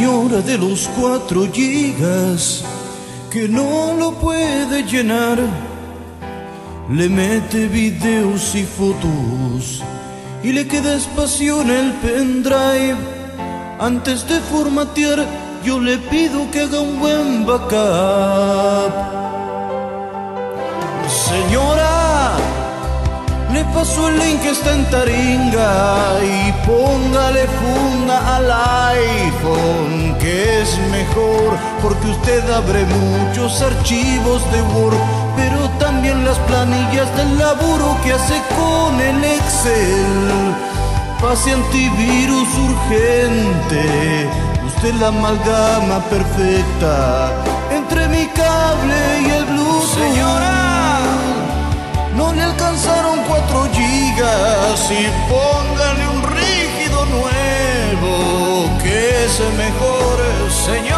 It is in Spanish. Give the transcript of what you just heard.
señora de los 4 gigas que no lo puede llenar. Le mete videos y fotos y le queda espacio en el pendrive. Antes de formatear, yo le pido que haga un buen backup. Señora, le paso el link que está en Taringa y póngale funda al iPhone, que es mejor, porque usted abre muchos archivos de Word, pero también las planillas del laburo que hace con el Excel. Pase antivirus urgente, usted la amalgama perfecta entre mi cable y el Bluetooth. Señora, no le alcanzaron 4 gigas y póngale un rígido nuevo, que es mejor, señor.